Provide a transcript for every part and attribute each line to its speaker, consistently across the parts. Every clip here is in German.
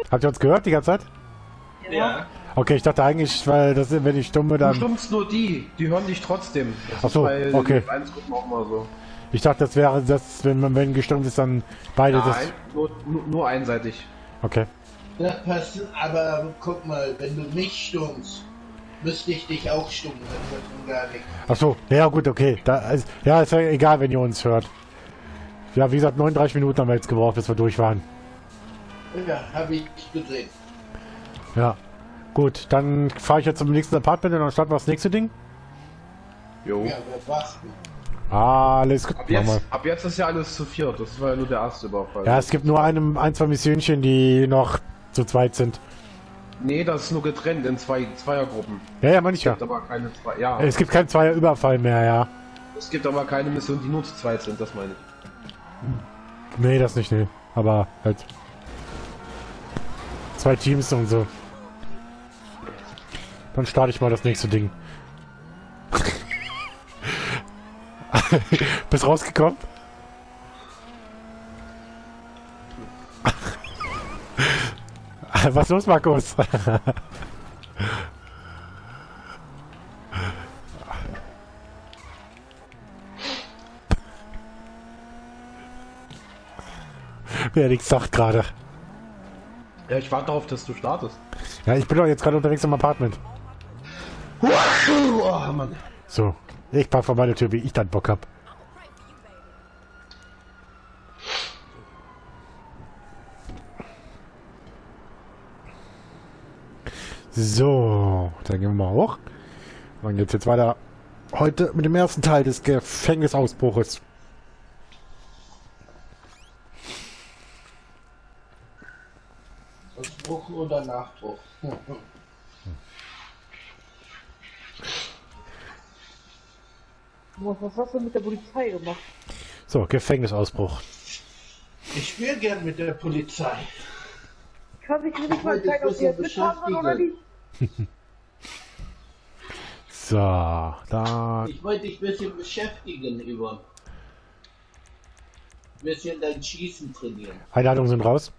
Speaker 1: Habt ihr uns gehört die ganze Zeit?
Speaker 2: Ja.
Speaker 1: Okay, ich dachte eigentlich, weil das wenn ich stumme,
Speaker 3: Du
Speaker 1: dann...
Speaker 3: stummst nur die hören dich trotzdem. Das
Speaker 1: Ach so,
Speaker 3: ist bei
Speaker 1: okay.
Speaker 3: den 1 Gruppen auch mal so.
Speaker 1: Ich dachte, das wäre das, wenn gestummt ist, dann beide
Speaker 3: Nein, nur einseitig.
Speaker 1: das... Okay.
Speaker 2: Ja, passen, aber guck mal, wenn du mich stummst, müsste ich dich auch stummen, dann hört man gar nicht.
Speaker 1: Ach so, ja gut, okay. Ja, ist ja egal, wenn ihr uns hört. Ja, wie gesagt, 39 Minuten haben wir jetzt gebraucht, bis wir durch waren.
Speaker 2: Ja, habe ich gesehen.
Speaker 1: Ja. Gut, dann fahre ich jetzt zum nächsten Apartment und dann starten wir das nächste Ding.
Speaker 3: Jo.
Speaker 2: Ja, wer wacht?
Speaker 1: Alles gut.
Speaker 3: Ab jetzt ist ja alles zu viert. Das war ja nur der erste Überfall.
Speaker 1: Ja, es gibt nur ein, zwei Missionchen, die noch zu zweit sind.
Speaker 3: Nee, das ist nur getrennt in Zweiergruppen.
Speaker 1: Ja, meine ich ja.
Speaker 3: Es gibt aber keine zwei. Ja.
Speaker 1: Es gibt keinen Zweier-Überfall mehr, ja.
Speaker 3: Es gibt aber keine Missionen, die nur zu zweit sind, das meine ich.
Speaker 1: Nee, das nicht, nee. Aber halt. 2 Teams und so. Dann starte ich mal das nächste Ding. Bist rausgekommen? Was ist los, Markus? Wer nichts sagt gerade.
Speaker 3: Ja, ich warte darauf, dass du startest.
Speaker 1: Ja, ich bin doch jetzt gerade unterwegs im Apartment.
Speaker 3: Oh, Mann.
Speaker 1: So, ich park vor meine Tür, wie ich dann Bock hab. So, dann gehen wir mal hoch. Dann geht's jetzt weiter heute mit dem ersten Teil des Gefängnisausbruches.
Speaker 2: Ausbruch oder Nachbruch?
Speaker 4: Was hast du mit der Polizei gemacht?
Speaker 1: So, Gefängnisausbruch.
Speaker 2: Ich will gern mit der Polizei.
Speaker 4: Kann ich mir nicht mal zeigen, ob die jetzt mitfahren oder nicht?
Speaker 1: So, da.
Speaker 2: Ich wollte dich ein bisschen beschäftigen über. Ein bisschen dein Schießen trainieren.
Speaker 1: Einladungen sind raus.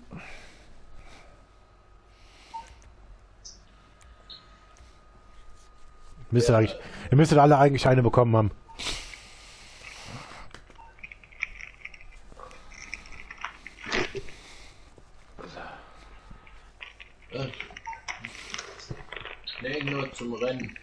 Speaker 1: Ihr müsstet alle eigentlich eine bekommen haben.
Speaker 2: Nee, nur zum Rennen.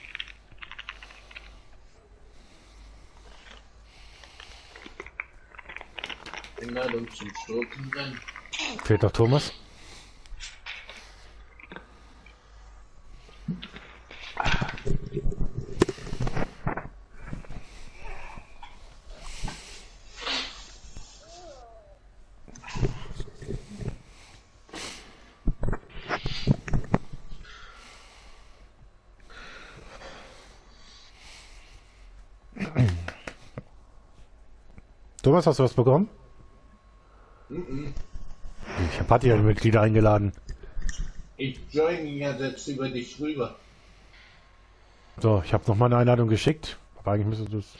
Speaker 2: Einladung zum Schurkenrennen.
Speaker 1: Fehlt noch Thomas. Thomas, hast du was bekommen? Ich habe Partymitglieder eingeladen.
Speaker 2: Ich join ja jetzt über dich rüber.
Speaker 1: So, ich habe noch mal eine Einladung geschickt. Aber eigentlich müsstest du es...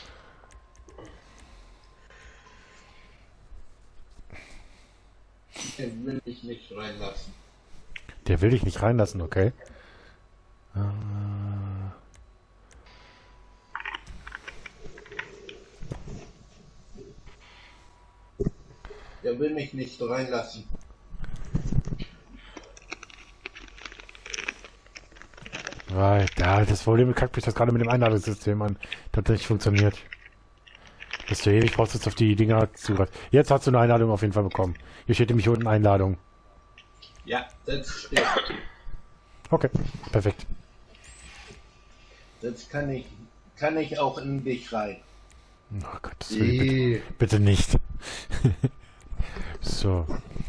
Speaker 2: Den will ich nicht reinlassen.
Speaker 1: Der will dich nicht reinlassen, okay.
Speaker 2: Der will mich nicht reinlassen.
Speaker 1: Right, ja, das Problem kackt mich das gerade mit dem Einladungssystem an. Das hat nicht funktioniert. Dass du ewig brauchst, jetzt auf die Dinger zugreifen. Jetzt hast du eine Einladung auf jeden Fall bekommen. Hier steht nämlich unten Einladung.
Speaker 2: Ja, das steht.
Speaker 1: Okay, perfekt.
Speaker 2: Jetzt kann ich auch in dich rein.
Speaker 1: Oh Gott, das will bitte nicht. So.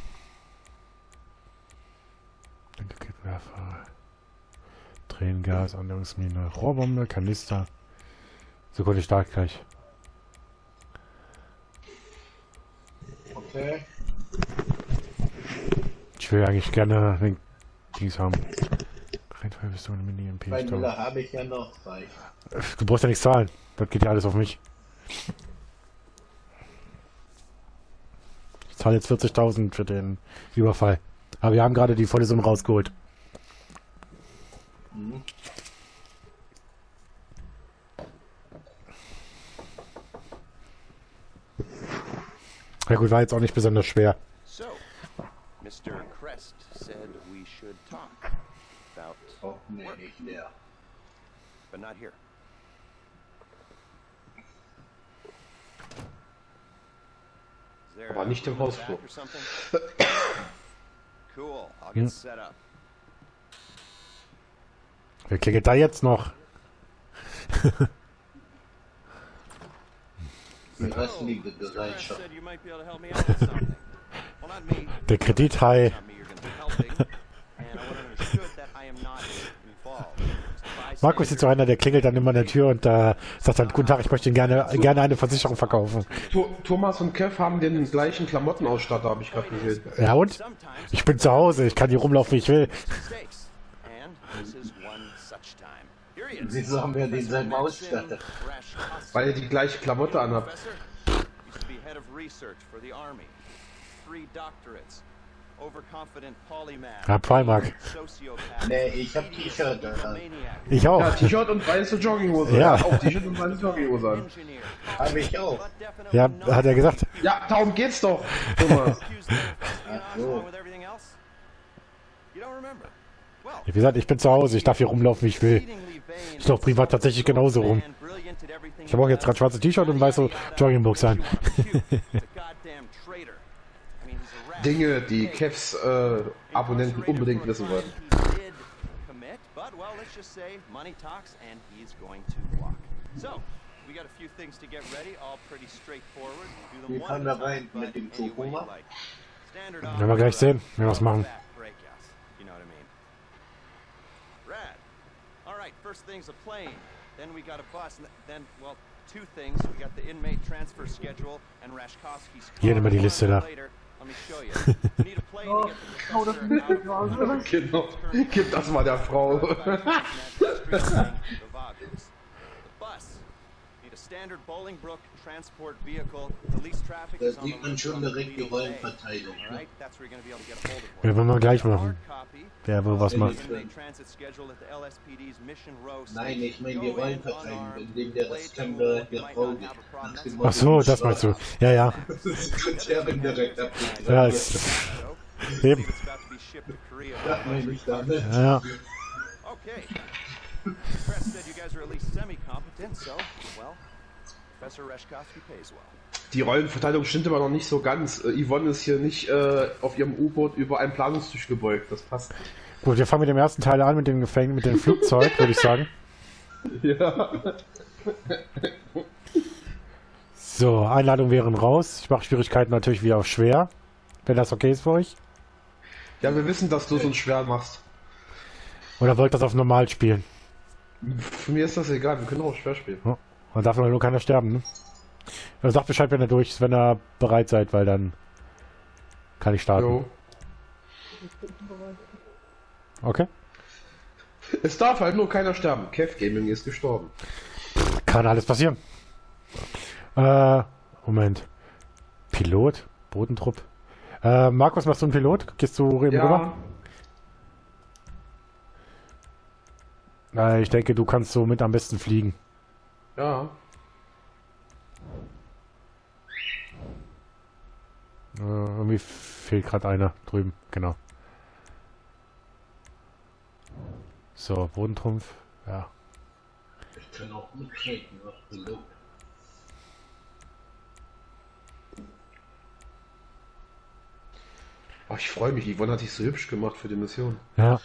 Speaker 1: Raketwerfer. Tränengas, Anwendungsmine, Rohrbombe, Kanister. Sekunde, start gleich.
Speaker 2: Okay.
Speaker 1: Ich will eigentlich gerne den Dings haben. Reinfallpistole, Mini-MP.
Speaker 2: Bei Müller habe ich ja noch reich.
Speaker 1: Du brauchst ja nichts zahlen. Das geht ja alles auf mich. Ich zahle jetzt 40.000 für den Überfall. Aber wir haben gerade die volle Summe rausgeholt.
Speaker 2: Mhm.
Speaker 1: Ja gut, war jetzt auch nicht besonders schwer.
Speaker 5: So, Mr. Crest said we should talk about
Speaker 2: Oh, nee, nicht mehr.
Speaker 5: but not here. Is there
Speaker 3: Aber
Speaker 5: a
Speaker 3: nicht im
Speaker 5: room in the
Speaker 3: Hausflur.
Speaker 5: back or something? Cool, I'll get set up.
Speaker 1: Wer klingelt da jetzt noch?
Speaker 2: Die restliche
Speaker 5: Crest
Speaker 2: Bereitschaft.
Speaker 5: said you might be able to help me out with something. Well, not me.
Speaker 1: Der Kredithai.
Speaker 5: Not me you're going to be helping. And I want to understood that I am not involved.
Speaker 1: Markus ist jetzt so einer, der klingelt dann immer an der Tür und sagt dann, guten Tag, ich möchte Ihnen gerne eine Versicherung verkaufen.
Speaker 3: Thomas und Kev haben den gleichen Klamottenausstatter, habe ich gerade gesehen.
Speaker 1: Ja und? Ich bin zu Hause, ich kann hier rumlaufen, wie ich will.
Speaker 2: Wieso haben wir den selben Ausstatter?
Speaker 3: Weil er die gleiche Klamotte anhat.
Speaker 1: Ja, Primark.
Speaker 2: Nee, ich hab T-Shirt an.
Speaker 1: Ich auch.
Speaker 3: Ja, T-Shirt und weiße Jogginghose.
Speaker 1: Ja.
Speaker 3: Auch T-Shirt und weiße Jogginghose an.
Speaker 2: Hab ich auch.
Speaker 1: Ja, hat er gesagt.
Speaker 3: Ja, darum geht's doch, Thomas.
Speaker 2: so.
Speaker 1: Wie gesagt, ich bin zu Hause, ich darf hier rumlaufen, wie ich will. Ich laufe privat tatsächlich genauso rum. Ich habe auch jetzt gerade schwarze T-Shirt und weiße Joggingbuchs an.
Speaker 3: Dinge, die Kevs Abonnenten unbedingt wissen wollten.
Speaker 2: Wie kann da rein mit dem Corona?
Speaker 1: Werden wir gleich sehen, wenn wir was machen.
Speaker 5: First thing's a plane, then we got a bus, and then, well, two things. We got the inmate transfer schedule and Rashkovsky's car.
Speaker 1: Hier, nimm mal die Liste da.
Speaker 5: Later, let me show you. We need a plane to get the
Speaker 4: Hau das
Speaker 5: professor
Speaker 4: Bild
Speaker 5: out
Speaker 4: raus.
Speaker 5: of
Speaker 3: Genau. Gib das mal der Frau.
Speaker 5: the bus. Need a standard Bolingbrook transport vehicle. The least traffic
Speaker 2: Da
Speaker 5: is on
Speaker 2: sieht
Speaker 5: the
Speaker 2: man
Speaker 5: loop
Speaker 2: schon
Speaker 5: on
Speaker 2: direkt die
Speaker 5: Toledo Bay.
Speaker 2: Rollenverteilung.
Speaker 5: All
Speaker 2: Ne?
Speaker 5: right, that's where you're going to be able to get a hold of
Speaker 1: Ja,
Speaker 5: one.
Speaker 1: wollen wir gleich
Speaker 5: Hard
Speaker 1: machen.
Speaker 5: copy.
Speaker 1: Wer wo was macht.
Speaker 5: Inmate transit schedule at the LSPD's Mission Row.
Speaker 2: Nein, ich meine die
Speaker 5: Go in
Speaker 2: Rollenverteilung,
Speaker 5: unarmed,
Speaker 2: indem der
Speaker 5: play
Speaker 2: Rechtsanwalt
Speaker 5: it
Speaker 2: der
Speaker 5: cool,
Speaker 2: Frau
Speaker 5: might
Speaker 2: gibt.
Speaker 5: not have a problem.
Speaker 2: Nach dem
Speaker 1: Ach so, das meinst du. Ja, ja.
Speaker 2: Sekretärin direkt abgegeben.
Speaker 1: Ja, ist,
Speaker 5: So,
Speaker 1: eben.
Speaker 5: it's about to be shipped to Korea.
Speaker 2: Das meine ich damit.
Speaker 1: Ja.
Speaker 5: Okay. Press said you guys are at least semi-competent, so, well, Professor Rashkovsky pays well.
Speaker 3: Die Rollenverteilung stimmt aber noch nicht so ganz. Yvonne ist hier nicht auf ihrem U-Boot über einen Planungstisch gebeugt. Das passt.
Speaker 1: Gut, wir fangen mit dem ersten Teil an, mit dem Gefängnis, mit dem Flugzeug, würde ich sagen.
Speaker 3: Ja.
Speaker 1: So, Einladungen wären raus. Ich mache Schwierigkeiten natürlich wieder auf schwer. Wenn das okay ist für euch.
Speaker 3: Ja, wir wissen, dass du es uns schwer machst.
Speaker 1: Oder wollt ihr das auf normal spielen?
Speaker 3: Für mir ist das egal. Wir können auch schwer spielen.
Speaker 1: Ja. Man darf nur keiner sterben, ne? Also sagt Bescheid, wenn ihr durch ist, wenn ihr bereit seid, weil dann kann ich starten.
Speaker 3: Jo.
Speaker 1: Okay?
Speaker 3: Es darf halt nur keiner sterben. Kev Gaming ist gestorben.
Speaker 1: Kann alles passieren. Moment. Pilot? Bodentrupp? Markus, machst du einen Pilot? Gehst du eben rüber? Ich denke, du kannst so mit am besten fliegen.
Speaker 3: Ja.
Speaker 1: Irgendwie fehlt gerade einer drüben. Genau. So, Bodentrumpf. Ja.
Speaker 2: Ich kann auch mitreden, was Pilot.
Speaker 3: Oh, ich freue mich. Yvonne hat dich so hübsch gemacht für die Mission.
Speaker 1: Ja.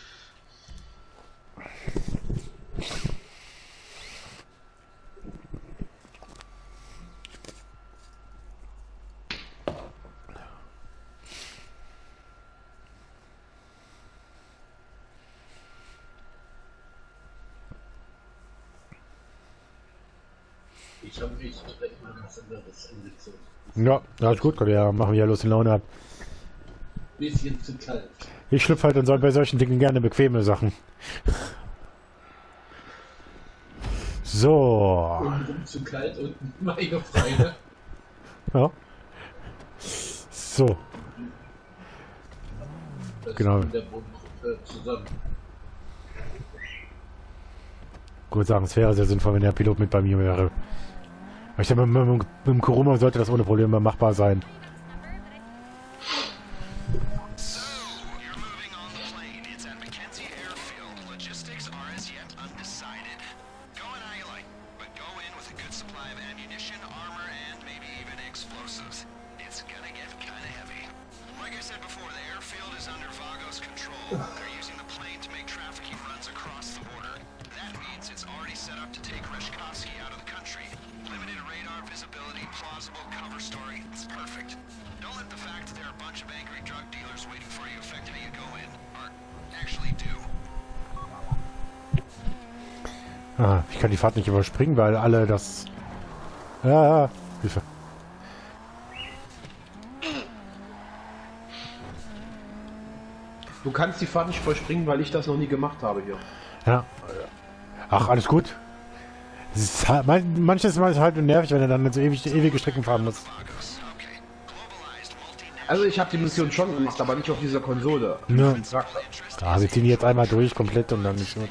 Speaker 2: Ich habe mich direkt mal was anderes angezogen.
Speaker 1: Ja, alles gut, ja, machen wir ja los in Laune ab.
Speaker 2: Bisschen zu kalt.
Speaker 1: Ich schlüpfe halt bei solchen Dingen gerne bequeme Sachen. So.
Speaker 2: Untenrum zu kalt und meine Freunde.
Speaker 1: Ja. So.
Speaker 2: Das
Speaker 1: Genau.
Speaker 2: und der Boden zusammen.
Speaker 1: Ich würde sagen, es wäre sehr sinnvoll, wenn der Pilot mit bei mir wäre. Aber ich denke, mit dem Kuruma sollte das ohne Probleme machbar sein. Ah, ich kann die Fahrt nicht überspringen, weil alle das... Ja, Hilfe.
Speaker 3: Du kannst die Fahrt nicht überspringen, weil ich das noch nie gemacht habe hier.
Speaker 1: Ja. Ach, alles gut. Es ist halt, manches Mal ist es halt nervig, wenn er dann so ewige Strecken fahren muss.
Speaker 3: Also ich habe die Mission schon gemacht, aber nicht auf dieser Konsole.
Speaker 1: Ja. Ah, wir ziehen die jetzt einmal durch komplett und dann ist gut.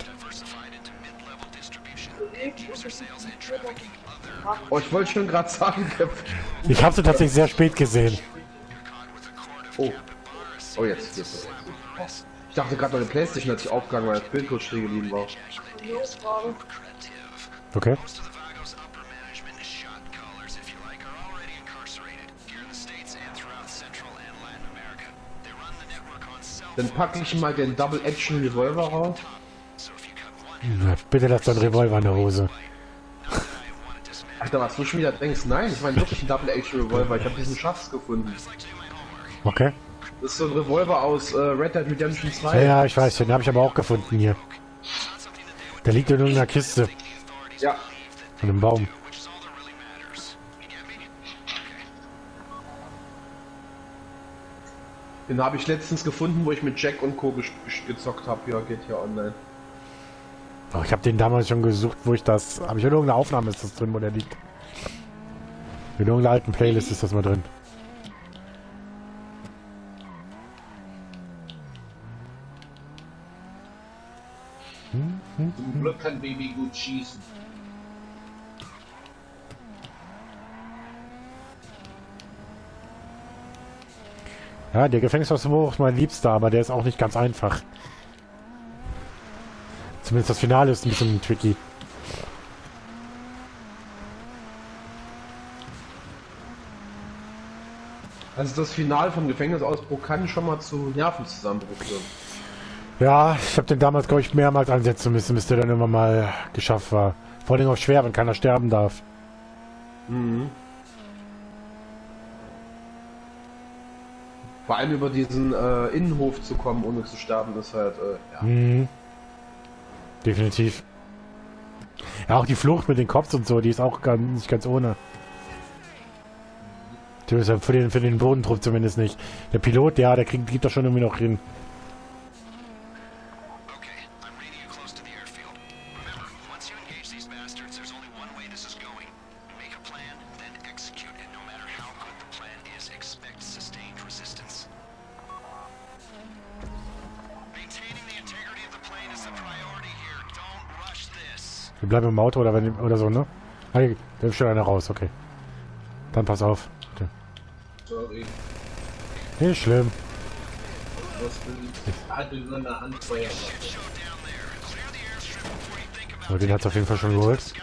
Speaker 3: Oh, ich wollte schon gerade sagen,
Speaker 1: Ich habe sie tatsächlich sehr spät gesehen.
Speaker 3: oh. Oh, jetzt. Ich dachte gerade, meine Playstation hat sich aufgegangen, weil das Bild kurz stehen geblieben war.
Speaker 1: Okay.
Speaker 3: Dann packe ich mal den Double Action Revolver raus.
Speaker 1: Ja, bitte lass deinen Revolver in der Hose.
Speaker 3: Alter, was du schon wieder denkst? Nein, ich meine wirklich einen Double Action Revolver. Ich habe diesen Schatz gefunden.
Speaker 1: Okay.
Speaker 3: Das ist so ein Revolver aus Red Dead Redemption 2.
Speaker 1: Ja, ich weiß, den habe ich aber auch gefunden hier. Der liegt in irgendeiner Kiste.
Speaker 3: Ja.
Speaker 1: Von einem Baum.
Speaker 3: Den habe ich letztens gefunden, wo ich mit Jack und Co. gezockt habe. Ja, geht hier online.
Speaker 1: Oh, ich habe den damals schon gesucht, wo ich das... Habe ich in irgendeiner Aufnahme ist das drin, wo der liegt. In irgendeiner alten Playlist ist das mal drin.
Speaker 2: Zum Glück kann Baby gut schießen.
Speaker 1: Ja, der Gefängnisausbruch ist mein Liebster, aber der ist auch nicht ganz einfach. Zumindest das Finale ist ein bisschen tricky.
Speaker 3: Also das Finale vom Gefängnisausbruch kann schon mal zu Nervenzusammenbruch führen.
Speaker 1: Ja, ich habe den damals, glaube ich, mehrmals einsetzen müssen, bis der dann immer mal geschafft war. Vor allem auch schwer, wenn keiner sterben darf.
Speaker 3: Mhm. Vor allem über diesen Innenhof zu kommen, ohne zu sterben, ist halt, ja.
Speaker 1: Mhm. Definitiv. Ja, auch die Flucht mit den Cops und so, die ist auch nicht ganz ohne. Für den Bodentrupp zumindest nicht. Der Pilot, ja, der gibt das schon irgendwie noch hin. Wir bleiben im Auto oder so, ne? Hey, da ist schon einer raus, okay. Dann pass auf. Bitte.
Speaker 2: Sorry.
Speaker 1: Nicht schlimm.
Speaker 2: Ich hatte nur eine Handfeuerwaffe.
Speaker 1: So, den hat es auf jeden Fall schon geholt.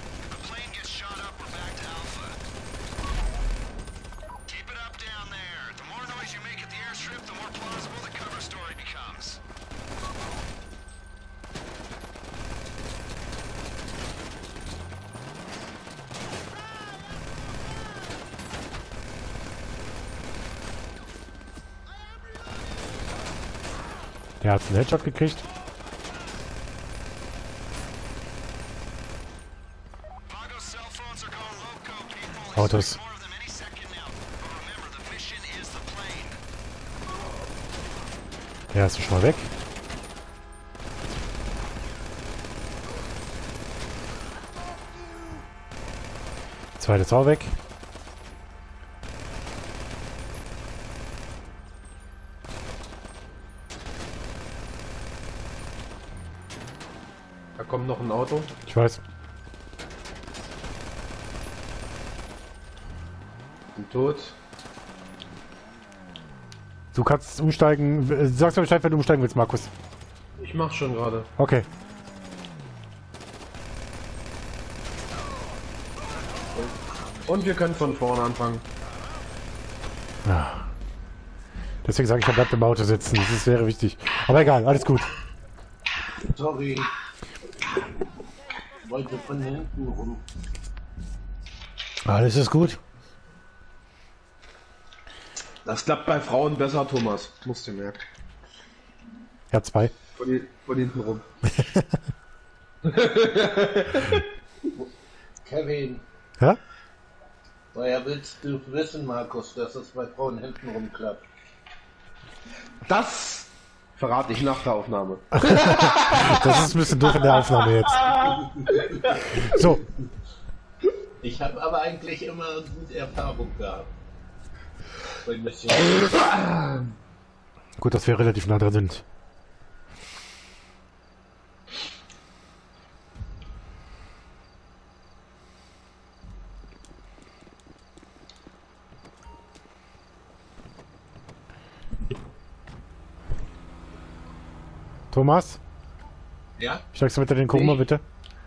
Speaker 1: Der hat einen Headshot gekriegt. Autos. Der ist schon mal weg. Zweite ist auch weg.
Speaker 3: Da kommt noch ein Auto.
Speaker 1: Ich weiß.
Speaker 3: Bin tot.
Speaker 1: Du kannst umsteigen. Sagst mir Bescheid, wenn du umsteigen willst, Markus.
Speaker 3: Ich mach's schon gerade.
Speaker 1: Okay.
Speaker 3: Und wir können von vorne anfangen.
Speaker 1: Ja. Deswegen sage ich, er bleibt im Auto sitzen. Das ist sehr wichtig. Aber egal, alles gut.
Speaker 2: Sorry. Ich wollte von hinten rum.
Speaker 1: Alles ist gut.
Speaker 3: Das klappt bei Frauen besser, Thomas. Musst du merken.
Speaker 1: Ja, 2.
Speaker 3: Von hinten rum.
Speaker 2: Kevin,
Speaker 1: Ja?
Speaker 2: woher willst du wissen, Markus, dass es bei Frauen hinten rum klappt?
Speaker 3: Das verrate ich nach der Aufnahme.
Speaker 1: Das ist ein bisschen doof in der Aufnahme jetzt. So.
Speaker 2: Ich habe aber eigentlich immer gute Erfahrung gehabt. Bei Missionen.
Speaker 1: Gut, dass wir relativ nah dran sind. Thomas,
Speaker 2: Ja?
Speaker 1: steigst du mit in den Kurma, bitte?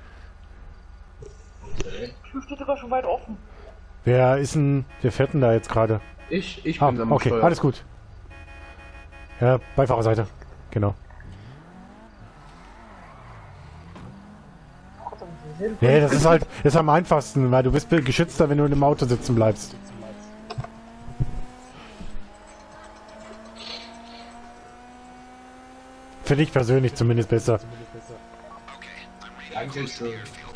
Speaker 2: Okay.
Speaker 4: Die Tür steht sogar schon weit offen.
Speaker 1: Wer ist denn, wer fährt denn da jetzt gerade?
Speaker 3: Ich
Speaker 1: Ah,
Speaker 3: bin am
Speaker 1: okay,
Speaker 3: Steuer.
Speaker 1: alles gut. Ja, Beifahrerseite, genau. Nee, das ist halt, ist am einfachsten, weil du bist geschützter, wenn du in dem Auto sitzen bleibst. Finde ich persönlich zumindest besser.
Speaker 2: Danke schön.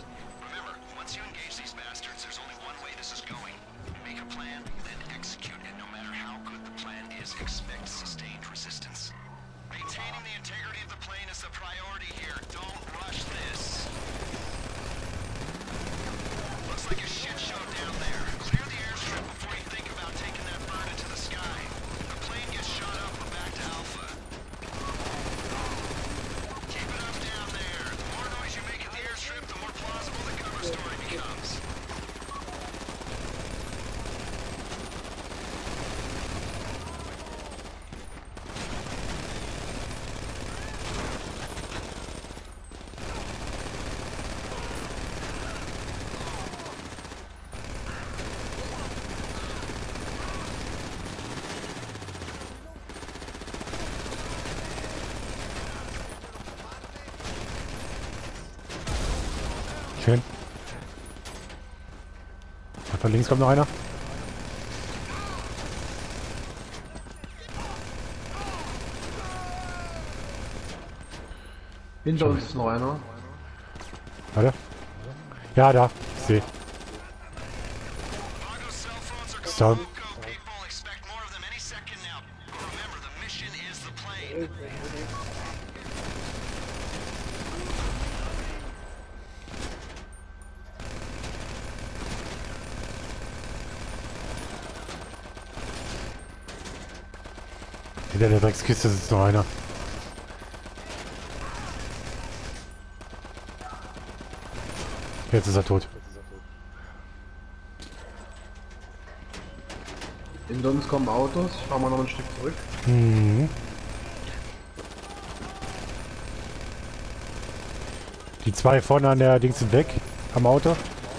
Speaker 1: Schön. Von links kommt noch einer.
Speaker 3: Hinter uns ist noch einer.
Speaker 1: Warte. Ja, da. Ich sehe. So. Hinter der Dreckskiste sitzt noch einer. Jetzt ist er tot.
Speaker 3: Hinter uns kommen Autos. Ich fahr mal noch ein Stück zurück.
Speaker 1: Mhm. Die zwei vorne an der Dings sind weg. Am Auto.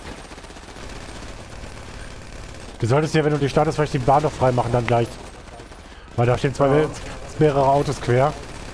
Speaker 1: Du solltest ja, wenn du die startest, vielleicht die Bahn noch frei machen dann gleich. Weil da stehen mehrere Autos quer.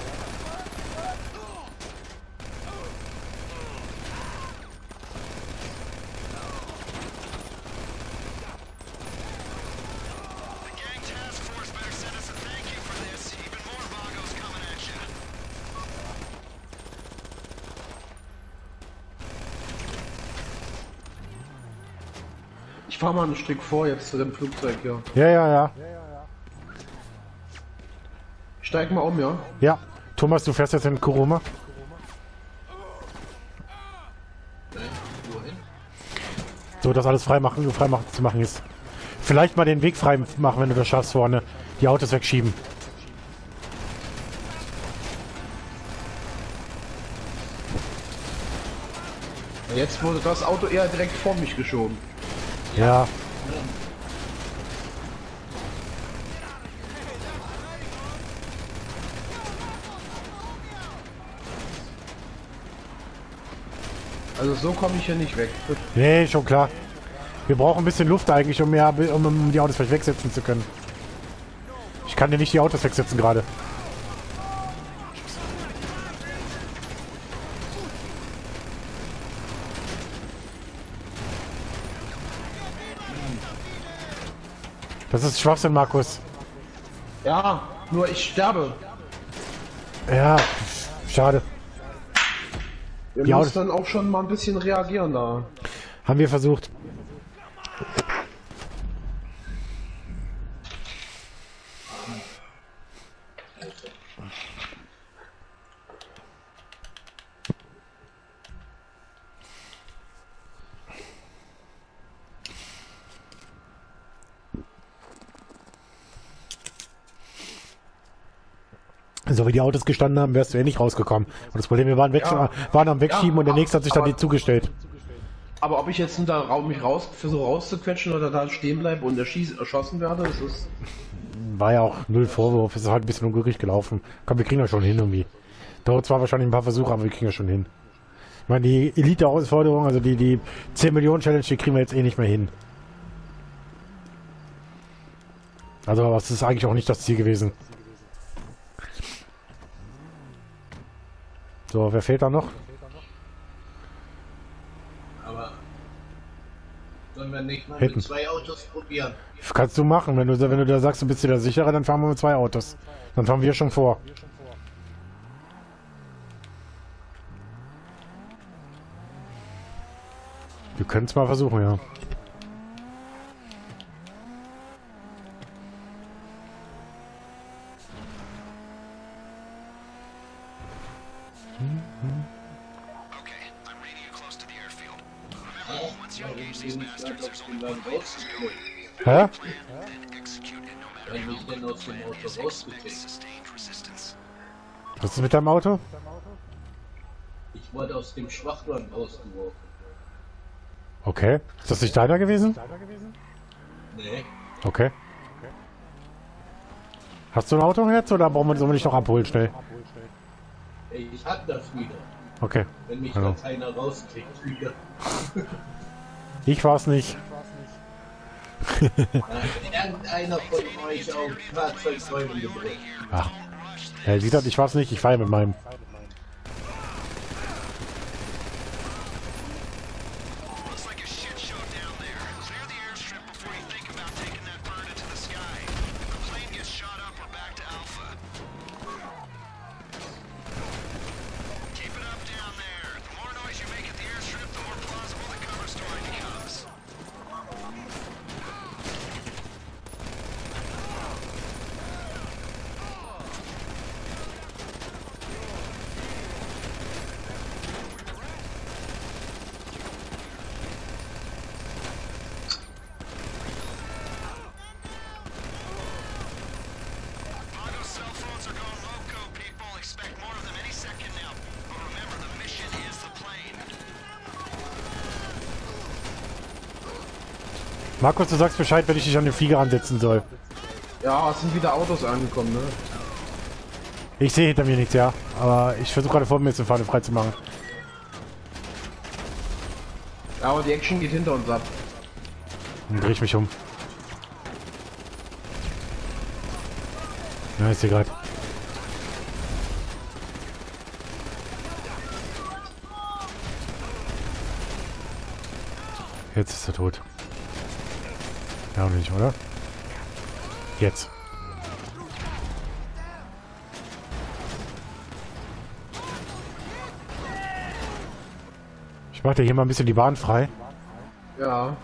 Speaker 3: Ich fahr mal ein Stück vor jetzt zu dem Flugzeug hier.
Speaker 1: Ja, ja, ja.
Speaker 3: Steig mal um, ja?
Speaker 1: Ja. Thomas, du fährst jetzt in Kuruma. So, dass alles frei zu machen ist. Vielleicht mal den Weg frei machen, wenn du das schaffst vorne. Die Autos wegschieben.
Speaker 3: Jetzt wurde das Auto eher direkt vor mich geschoben.
Speaker 1: Ja.
Speaker 3: Also so komme ich hier nicht weg.
Speaker 1: Nee, schon klar. Wir brauchen ein bisschen Luft eigentlich, um die Autos vielleicht wegsetzen zu können. Ich kann dir nicht die Autos wegsetzen gerade. Das ist Schwachsinn, Markus.
Speaker 3: Ja, nur ich sterbe.
Speaker 1: Ja, schade.
Speaker 3: Wir
Speaker 1: Die
Speaker 3: müssen
Speaker 1: Autos
Speaker 3: dann auch schon mal ein bisschen reagieren da.
Speaker 1: haben wir versucht. So wie die Autos gestanden haben, wärst du eh nicht rausgekommen. Und das Problem, wir waren, waren am Wegschieben und der nächste hat sich dann
Speaker 3: aber-
Speaker 1: nicht zugestellt.
Speaker 3: Aber ob ich jetzt da mich versuche rauszuquetschen oder da stehen bleibe und erschossen werde, das ist...
Speaker 1: War ja auch null Vorwurf. Es ist halt ein bisschen unglücklich gelaufen. Komm, wir kriegen das schon hin irgendwie. Dauert zwar wahrscheinlich ein paar Versuche, aber wir kriegen das schon hin. Ich meine, die Elite-Herausforderung, also die 10 Millionen Challenge, die kriegen wir jetzt eh nicht mehr hin. Also, das ist eigentlich auch nicht das Ziel gewesen. So, wer fehlt da noch?
Speaker 2: Aber sollen wir nicht mal
Speaker 1: Hinten.
Speaker 2: mit 2 Autos probieren?
Speaker 1: Kannst du machen. Wenn du da sagst, du bist dir da sicherer, dann fahren wir mit 2 Autos. Dann fahren wir schon vor. Wir können es mal versuchen, ja. Hä?
Speaker 2: Wenn ich denn aus dem Auto rausgekriegt?
Speaker 1: Was ist mit deinem Auto?
Speaker 2: Ich wurde aus dem Schwachland rausgeworfen.
Speaker 1: Okay. Ist das nicht deiner gewesen?
Speaker 2: Nee,
Speaker 1: Okay. Hast du ein Auto jetzt oder sollen wir dich noch abholen schnell?
Speaker 2: ich hab das wieder.
Speaker 1: Okay.
Speaker 2: Wenn mich
Speaker 1: Hallo.
Speaker 2: da keiner rauskriegt wieder.
Speaker 1: Ich war's nicht.
Speaker 2: Irgendeiner von euch auf Fahrzeugräumen gedrückt.
Speaker 1: Ach. Ja, wie gesagt, ich war's nicht. Ich fahre mit meinem.
Speaker 5: Looks like a shit show down there. Clear the airstrip before you think about taking that bird into the sky. If the plane gets shot up, we're back to Alpha. Keep it up down there. The more noise you make at the airstrip, the more plausible the cover story becomes. Vago's cell phones are going loco, people. Expect more of them any second now. But remember, the mission is the plane.
Speaker 1: Markus, du sagst Bescheid, wenn ich dich an den Flieger ansetzen soll.
Speaker 3: Ja, es sind wieder Autos angekommen, ne?
Speaker 1: Ich sehe hinter mir nichts, ja. Aber ich versuche gerade vor mir zu fahren, frei zu machen.
Speaker 3: Ja, aber die Action geht hinter uns ab.
Speaker 1: Dann drehe ich mich um. Ja, ist hier gerade. Jetzt ist er tot. Ja, nicht, oder? Jetzt. Ich mache dir hier mal ein bisschen die Bahn frei.
Speaker 3: Ja.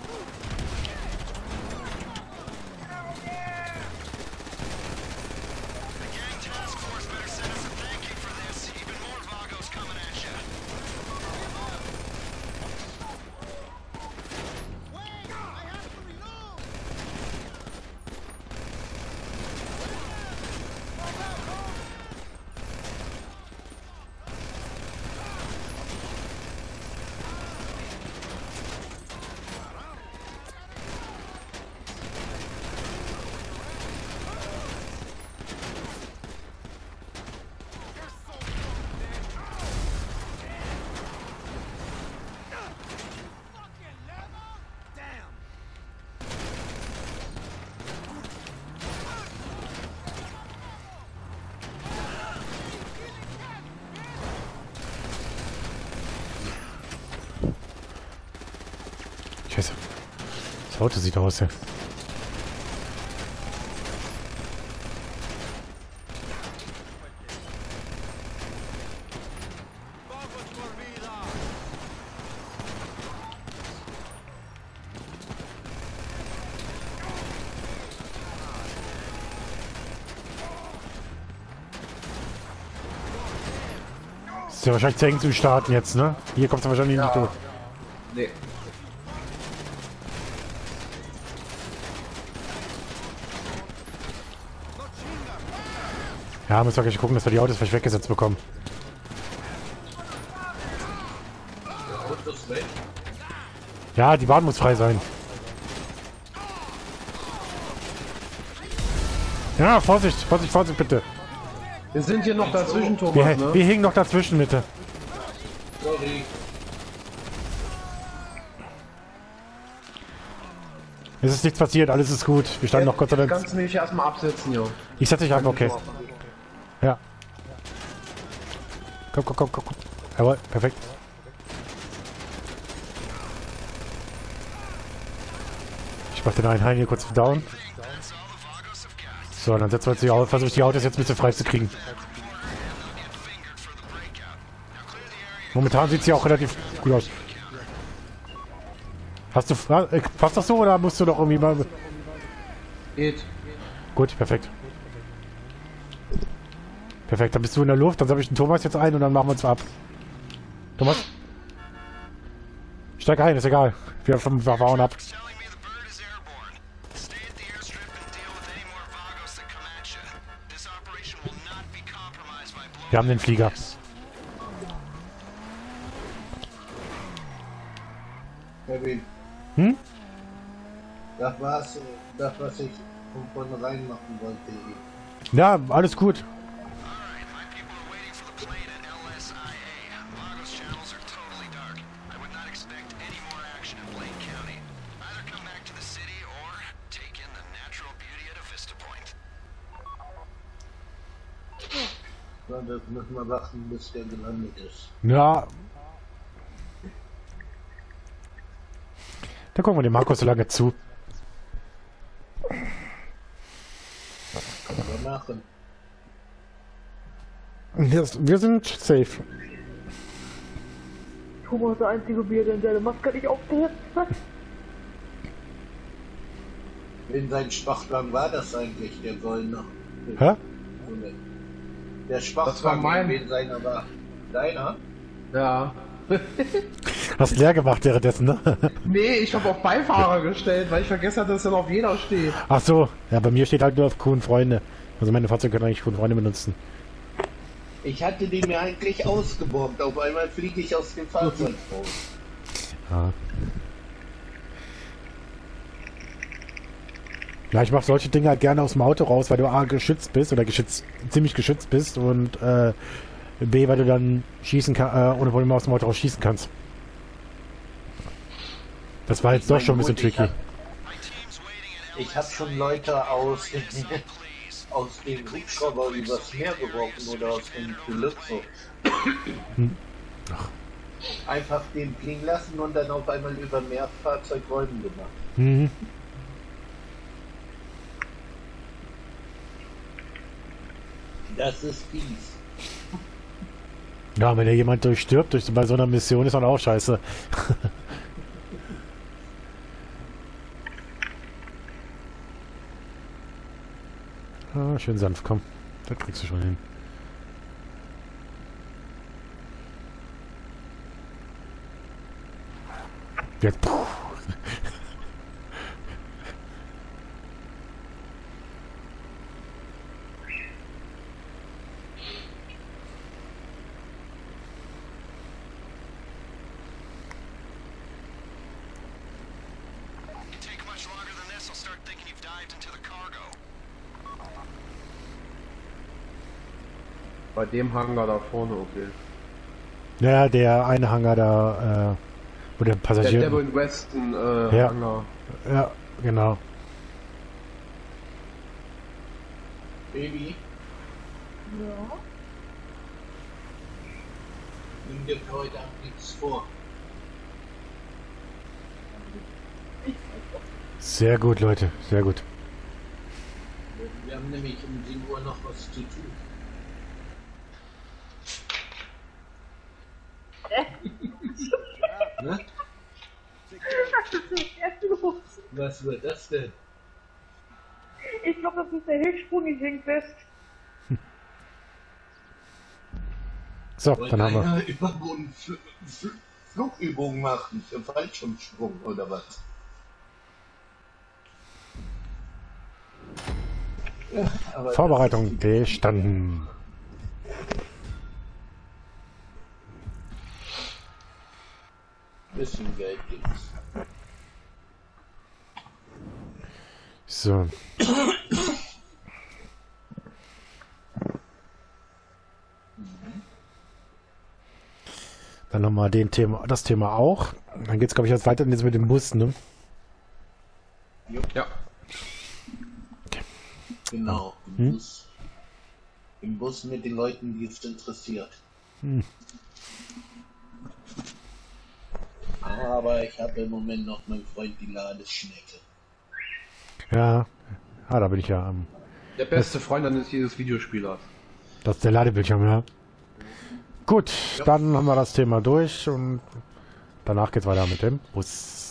Speaker 5: The gang task force better send us a thank you for this. Even more Vagos coming at you.
Speaker 1: Das Auto sieht aus, ja. Ist ja wahrscheinlich zu eng zum Starten jetzt, ne? Hier kommst du wahrscheinlich nicht durch.
Speaker 3: Nee.
Speaker 1: Ja, müssen wir gleich gucken, dass wir die Autos vielleicht weggesetzt bekommen.
Speaker 2: Autos weg.
Speaker 1: Ja, die Bahn muss frei sein. Ja, Vorsicht, Vorsicht, Vorsicht, bitte.
Speaker 3: Wir sind hier noch dazwischen, Thomas,
Speaker 1: Wir,
Speaker 3: ne?
Speaker 1: wir hängen noch dazwischen, bitte.
Speaker 2: Sorry.
Speaker 1: Es ist nichts passiert, alles ist gut. Wir standen noch Gott sei Dank.
Speaker 3: Kannst du mich erstmal absetzen, ja.
Speaker 1: Ich setze dich ab, okay. Ja. Komm, komm, komm, komm, komm. Jawohl, perfekt. Ich mach den einen Hein hier kurz down. So, dann setzen wir jetzt die Autos, versuche ich die Autos jetzt ein bisschen frei zu kriegen. Momentan sieht sie auch relativ gut aus. Hast du... Passt das so oder musst du doch irgendwie mal...
Speaker 3: Geht.
Speaker 1: Gut, perfekt. Perfekt, dann bist du in der Luft, dann sammle ich den Thomas jetzt ein und dann machen wir uns ab. Thomas? Steig ein, ist egal. Wir fahren ab.
Speaker 5: Telling me the bird is airborne. Stay at the airstrip and deal with any more Vagos that come at you. This operation will not be compromised by blowing
Speaker 1: Wir haben den Flieger.
Speaker 2: Kevin,
Speaker 1: Hm?
Speaker 2: das war's, das was ich von vornherein machen wollte.
Speaker 1: Ja, alles gut.
Speaker 5: Alright, my people are waiting for the plane at LSIA. Vagos channels are totally dark. I would not expect any more action in Blaine County. Either come back to the city or take in the natural beauty at a Vista Point.
Speaker 2: So, das müssen wir warten, bis der gelandet ist.
Speaker 1: Ja. Dann gucken wir dem Markus so lange zu.
Speaker 2: Können wir machen.
Speaker 1: Wir sind safe.
Speaker 4: Thomas, der einzige Bier, der seine Maske nicht aufgesetzt hat.
Speaker 2: In seinem Schwachgang war das eigentlich, der Goldene.
Speaker 1: Hä?
Speaker 2: Der
Speaker 3: Das war
Speaker 2: Schwachgang,
Speaker 3: mein.
Speaker 2: in seiner war. Deiner?
Speaker 3: Ja.
Speaker 1: Hast leer gemacht währenddessen, ne?
Speaker 3: Nee, ich habe auf Beifahrer gestellt, weil ich vergessen hatte, dass dann auf jeder steht.
Speaker 1: Ach so. Ja, bei mir steht halt nur auf Kuh und Freunde. Also meine Fahrzeuge können eigentlich Kuh und Freunde benutzen.
Speaker 2: Ich hatte die mir eigentlich ausgebombt. Auf einmal fliege ich aus dem Fahrzeug raus.
Speaker 1: Ja. Ja, ich mache solche Dinge halt gerne aus dem Auto raus, weil du A, geschützt bist oder ziemlich geschützt bist und B, weil du dann schießen kannst, ohne Probleme aus dem Auto raus schießen kannst. Das war jetzt doch schon ein bisschen tricky.
Speaker 2: Ich habe schon Leute aus dem Hubschrauber übers Meer geworfen oder aus dem Calypso. Einfach den fliegen lassen und dann auf einmal über Mehrfahrzeugräumen gemacht.
Speaker 1: Mhm.
Speaker 2: Das ist fies.
Speaker 1: Ja, wenn ja jemand durchstirbt bei so einer Mission, ist dann auch scheiße. Ah, schön sanft, komm. Das kriegst du schon hin. Jetzt. Puh.
Speaker 5: Take much longer than this, I'll start thinking you've dived into the cargo.
Speaker 3: Bei dem Hangar da vorne, okay.
Speaker 1: Ja, der eine Hangar da, wo der
Speaker 3: Der
Speaker 1: Passagier...
Speaker 3: Devil Weston
Speaker 1: Ja.
Speaker 3: Hangar.
Speaker 1: Ja, genau.
Speaker 2: Baby,
Speaker 4: Ja.
Speaker 2: nimm dir für heute Abend nichts vor.
Speaker 1: Sehr gut, Leute. Sehr gut.
Speaker 2: Wir haben nämlich um 7 Uhr noch was zu tun. Ne? Was wird das denn?
Speaker 4: Ich glaube, das ist der Hilfssprung in Sinkfest.
Speaker 1: So,
Speaker 2: Wollt
Speaker 1: dann haben wir.
Speaker 2: einer Überboden Flugübungen machen für Fallschirmsprung oder was? Ja, aber
Speaker 1: Vorbereitung bestanden.
Speaker 2: bisschen Geld gibt's.
Speaker 1: So. Dann nochmal das Thema auch. Dann geht's, glaube ich, jetzt weiter jetzt mit dem Bus, ne?
Speaker 3: Ja.
Speaker 2: Genau, im Bus mit den Leuten, die es interessiert. Aber ich habe im Moment noch meinen Freund die Ladeschnecke.
Speaker 1: Ja. Ah, da bin ich ja am.
Speaker 3: Der beste Freund eines jedes Videospielers.
Speaker 1: Das ist der Ladebildschirm, ja. Gut, dann haben wir das Thema durch und danach geht's weiter mit dem Bus.